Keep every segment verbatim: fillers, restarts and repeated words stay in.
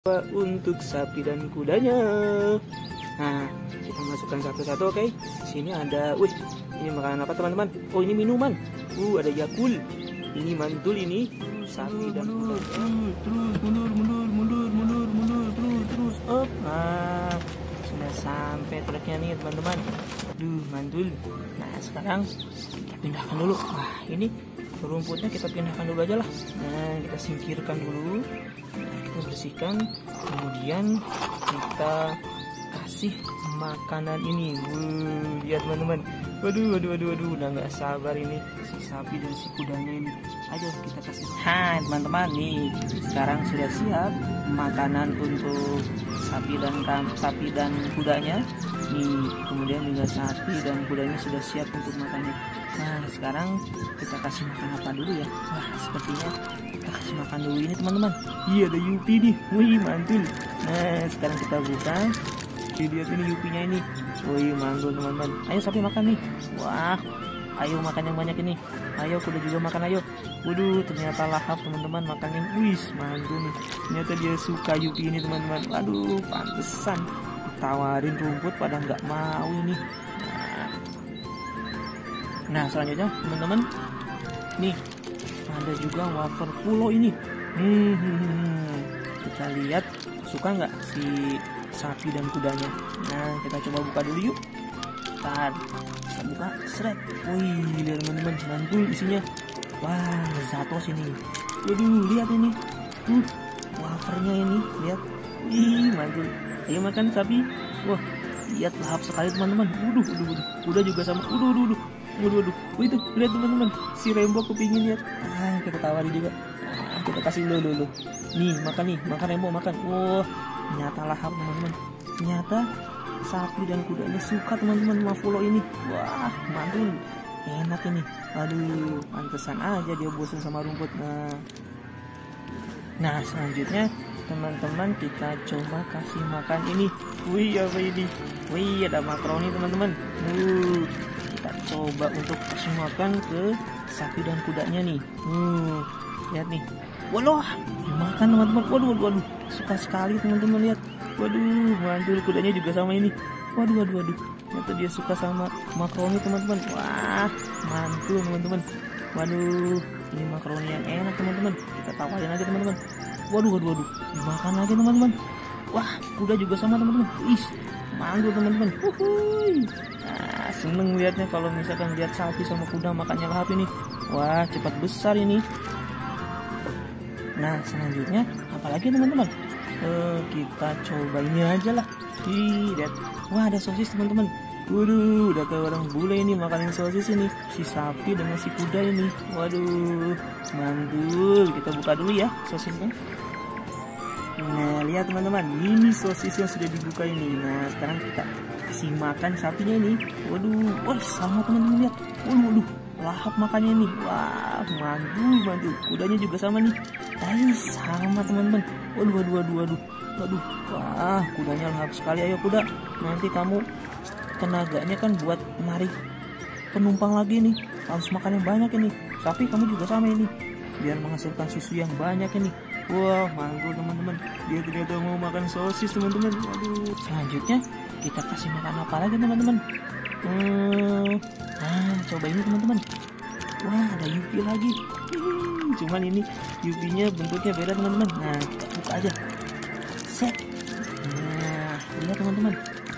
Untuk sapi dan kudanya. Nah, kita masukkan satu-satu, oke. Sini ada, wih, ini makanan apa teman-teman? Oh, ini minuman. Uh, ada Yakult. Ini mantul ini sapi dan kuda. Terus mundur, mundur, mundur, mundur, mundur, terus, terus, up. Nah, sudah sampai truknya nih teman-teman. Duh, mantul. Nah, sekarang kita pindahkan dulu. Wah, ini rumputnya kita pindahkan dulu aja lah. Nah, kita singkirkan dulu. Nah, kita bersihkan, kemudian kita kasih makanan ini. Wuh, lihat teman-teman. Waduh, waduh, waduh, waduh, udah nggak sabar ini si sapi dan si kudanya ini. Ayo kita kasih. Hai teman-teman, nih sekarang sudah siap makanan untuk sapi dan sapi dan kudanya. Nih, kemudian juga sapi dan kudanya sudah siap untuk makannya. Nah, sekarang kita kasih makan apa dulu ya? Wah, sepertinya kita kasih makan dulu ini teman-teman. Iya, ada Yupi nih. Wih, mantul. Nah, sekarang kita buka. Lihat ini Yupinya ini. Wih, mantul teman-teman. Ayo sapi makan nih. Wah, ayo makan yang banyak ini. Ayo kuda juga makan, ayo. Waduh, ternyata lahap teman-teman makannya. Wih, mantul nih. Ternyata dia suka Yupi ini teman-teman. Waduh, pantesan tawarin rumput pada nggak mau ini. Nah, selanjutnya teman-teman, nih ada juga wafer pulau ini. Hmm, hmm, hmm. Kita lihat suka nggak si sapi dan kudanya. Nah, kita coba buka dulu yuk. Ntar kita buka, seret. Wih, lihat teman-teman, mantul isinya. Wah, zatos ini. Waduh, lihat ini. Tuh, wafernya ini, lihat. Wih, mantul. Ayo makan sapi. Wah, lihat lahap sekali teman-teman. Waduh, waduh, waduh. Kuda juga sama. Waduh, waduh, waduh. Waduh, waduh. Wih, itu lihat teman-teman. Si Rembo kepingin lihat. Ah, kita tawari juga. Ah, kita kasih dulu dulu. Nih, makan nih, makan Rembo, makan. Wah, ternyata lahap teman-teman. Ternyata sapi dan kudanya suka teman-teman sama follow ini. Wah, mantul. Enak ini. Aduh, pantesan aja dia bosan sama rumput. Nah, nah selanjutnya teman-teman kita coba kasih makan ini. Wih, apa ini? Wih, ada makaroni teman-teman. Uh, kita coba untuk kasih makan ke sapi dan kudanya nih. Uh, lihat nih. Waduh, dimakan teman-teman. Waduh, waduh, waduh. Suka sekali teman-teman, lihat. Waduh, mantul, kudanya juga sama ini. Waduh, waduh, waduh. Ternyata dia suka sama makaroni teman-teman. Wah, mantul teman-teman. Waduh, ini makaroni yang enak teman-teman. Kita tawarin aja teman-teman. Waduh, waduh, waduh. Dimakan lagi teman-teman. Wah, kuda juga sama teman-teman. Ih, mantul teman-teman. Uhuy. Nah, seneng lihatnya kalau misalkan lihat sapi sama kuda makannya lahap ini. Wah, cepat besar ini. Nah, selanjutnya apalagi teman-teman? Uh, kita coba ini aja lah. Ih, lihat. Wah, ada sosis teman-teman. Waduh, udah kayak orang bule ini makanin sosis ini. Si sapi dengan si kuda ini. Waduh, mantul. Kita buka dulu ya sosisnya. Nah, lihat teman-teman, ini sosis yang sudah dibuka ini. Nah, sekarang kita kasih makan sapinya ini. Waduh, wah sama teman-teman, lihat. Waduh, waduh, lahap makannya ini. Wah, mantul, mantul. Kudanya juga sama nih. Nah, sama teman-teman. Waduh, waduh, waduh, waduh. Waduh, wah, kudanya lahap sekali. Ayo kuda, nanti kamu tenaganya kan buat narik penumpang lagi nih. Harus makan yang banyak ini. Sapi kamu juga sama ini, biar menghasilkan susu yang banyak ini. Wah, mantul teman-teman. Dia ternyata mau makan sosis teman-teman. Waduh. Selanjutnya kita kasih makan apa lagi teman-teman? Hmm, nah, coba ini teman-teman. Wah, ada Yupi lagi. Hmm, cuman ini Yupinya bentuknya beda teman-teman. Nah, kita buka aja. Set. Nah, lihat teman-teman.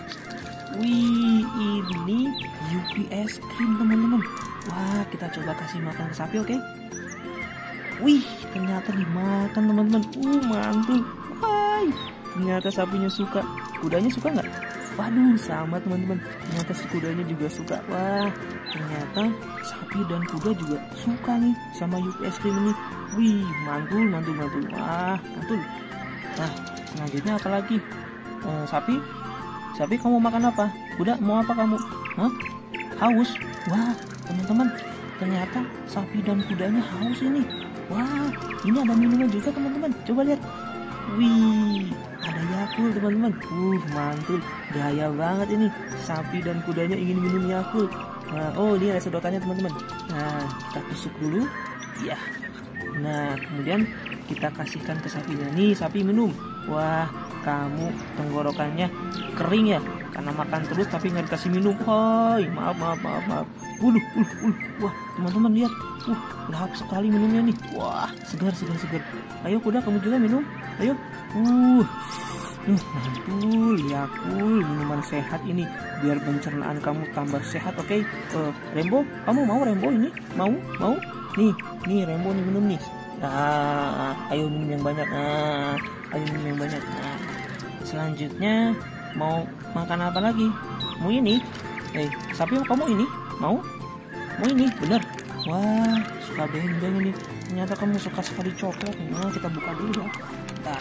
Wih, ini Yupi es krim teman-teman. Wah, kita coba kasih makan ke sapi, oke? Okay? Wih, ternyata dimakan teman-teman. Uh, mantul. Hai, ternyata sapinya suka. Kudanya suka nggak? Waduh, sama teman-teman. Ternyata si kudanya juga suka. Wah, ternyata sapi dan kuda juga suka nih sama Yupi es krim ini. Wih, mantul, mantul, mantul. Wah, mantul. Nah, selanjutnya apa lagi? Eh, sapi, sapi kamu makan apa? Kuda mau apa kamu? Hah? Haus? Wah, teman-teman, ternyata sapi dan kudanya haus ini. Wah, ini ada minuman juga teman-teman. Coba lihat. Wih, ada Yakult teman-teman. Uh, mantul. Gaya banget ini. Sapi dan kudanya ingin minum Yakult. Nah, oh ini ada sedotannya teman-teman. Nah, kita tusuk dulu. Ya. Nah, kemudian kita kasihkan ke sapinya. Nih, sapi minum. Wah, kamu tenggorokannya kering ya, karena makan terus tapi nggak dikasih minum. Hai, maaf, maaf, maaf, maaf. Uluh, uluh, uluh. Wah, teman-teman lihat. Uh, lahap sekali minumnya nih. Wah, segar, segar, segar. Ayo kuda, kamu juga minum. Ayo. Uh, uh mantul, Yakult, minuman sehat ini. Biar pencernaan kamu tambah sehat, oke? Okay? Uh, Rembo, kamu mau Rembo ini? Mau? Mau? Nih, nih Rembo nih minum nih. Nah, ayo minum yang banyak. Nah, ayo minum yang banyak. Nah, selanjutnya mau makan apa lagi? Mau ini? Eh, sapi kamu ini? Mau? Mau ini? Bener? Wah, suka beng-beng ini. Ternyata kamu suka sekali coklat. Nah, kita buka dulu ya. Bentar.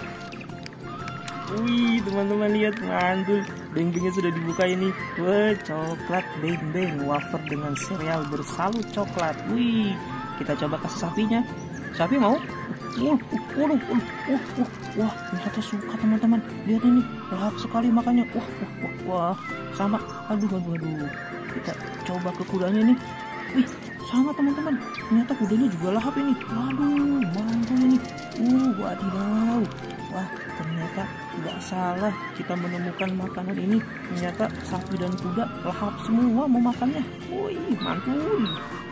Wih, teman-teman lihat, mantul. Beng-bengnya sudah dibuka ini. Wah, coklat beng-beng, wafer dengan sereal bersalut coklat. Wih, kita coba kasih sapinya. Sapi mau? Uh, uh, uh, uh, uh, uh. Wah, ternyata suka teman-teman. Lihat ini, lahap sekali makannya. Wah, wah, wah, wah. Sama. Aduh, aduh, aduh. Kita coba ke kudanya nih. Wih, sama teman-teman. Ternyata kudanya juga lahap ini. Waduh, mantul ini. Uh, wadidaw. Wah, ternyata tidak salah kita menemukan makanan ini. Ternyata sapi dan kuda lahap semua mau makannya. Wih, mantul.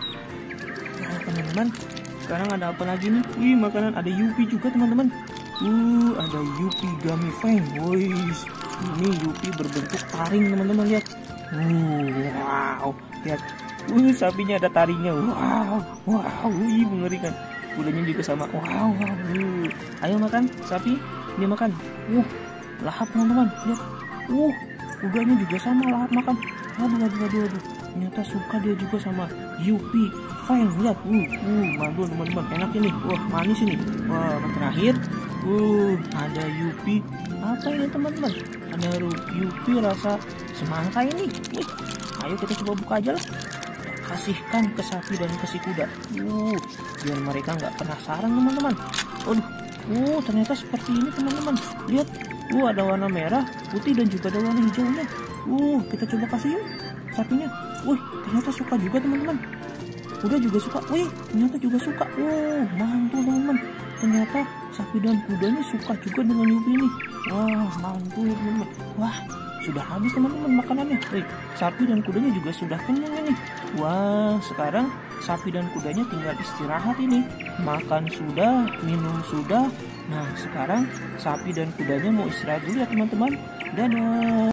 Nah, teman-teman, sekarang ada apa lagi nih? Wih, makanan ada Yupi juga teman-teman. Uh, ada Yupi Gummy Fang. Wih, ini Yupi berbentuk taring teman-teman, lihat. Uh, wow, lihat. Uh, sapinya ada taringnya. Wow, wow, wih, mengerikan. Kudanya juga sama. Wow, wow. Uh. Ayo makan, sapi. Ini makan. Uh, lahap teman-teman, lihat. Uh, kudanya juga sama lahap makan. Aduh, aduh, aduh, aduh. Ternyata suka dia juga sama Yupi Fang, lihat. Uh, uh, mantul teman-teman. Enak ini. Wah, manis ini. Wah, yang terakhir. Uh, ada Yupi. Apa ini teman-teman? Ada Yupi rasa semangka ini. Wih, ayo kita coba buka aja lah. Kasihkan ke sapi dan ke si kuda. Uh, biar mereka nggak penasaran teman-teman. Aduh, uh, ternyata seperti ini teman-teman. Lihat, uh, ada warna merah, putih dan juga ada warna hijaunya. Uh, kita coba kasih yuk sapinya. Wih, ternyata suka juga teman-teman. Kuda juga suka. Wih, ternyata juga suka. Uh, mantul teman-teman. Ternyata sapi dan kudanya suka juga dengan Yupi ini. Wah, mantul teman-teman. Wah, sudah habis teman-teman makanannya. Wih, sapi dan kudanya juga sudah kenyang ini. Wah, sekarang sapi dan kudanya tinggal istirahat ini. Makan sudah, minum sudah. Nah, sekarang sapi dan kudanya mau istirahat dulu ya teman-teman. Dadah.